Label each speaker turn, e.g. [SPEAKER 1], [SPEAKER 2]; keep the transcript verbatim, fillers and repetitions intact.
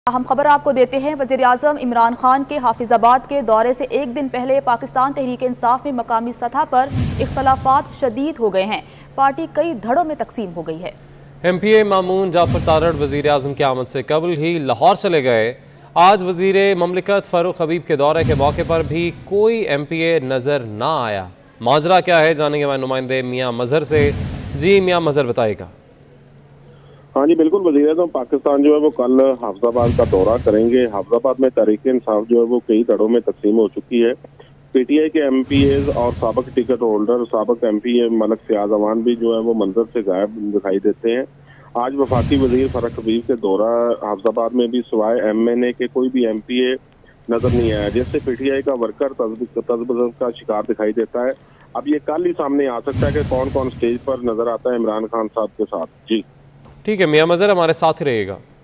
[SPEAKER 1] हम खबर आपको देते हैं। वज़ीर-ए-आज़म इमरान खान के हाफिजाबाद के दौरे से एक दिन पहले पाकिस्तान तहरीक इंसाफ में मकामी सतह पर इख्तलाफात शदीद हो गए हैं। पार्टी कई धड़ों में तकसीम हो गई है।
[SPEAKER 2] M P A Mamoon Jafar Tarar वज़ीर-ए-आज़म की आमद से कबल ही लाहौर चले गए। आज वज़ीर ममलिकत फारूक हबीब के दौरे के मौके पर भी कोई एम पी ए नजर न आया। माजरा क्या है जानेंगे हमारे नुमाइंदे मियाँ मजहर से। जी मियाँ मजहर बताइएगा।
[SPEAKER 3] हाँ जी बिल्कुल, वज़ीर-ए-आज़म पाकिस्तान जो है वो कल हाफिजाबाद का दौरा करेंगे। हाफिजाबाद में तहरीक इंसाफ जो है वो कई दड़ों में तकसीम हो चुकी है। पी टी आई के एम पी एज और साबिक टिकट होल्डर साबिक M P A Malik Fayyaz Awan भी जो है वो मंजर से गायब दिखाई देते हैं। आज वफाकी वज़ीर फारूक हबीब के दौरा हाफिजाबाद में भी सिवाय एम एन ए के कोई भी एम पी ए नजर नहीं आया, जिससे पी टी आई का वर्कर तज़ब्ज़ुब का शिकार दिखाई देता है। अब ये कल ही सामने आ सकता है कि कौन कौन स्टेज पर नजर आता है इमरान खान साहब के साथ। जी
[SPEAKER 2] ठीक है मियाँ मजहर, हमारे साथ ही रहेगा।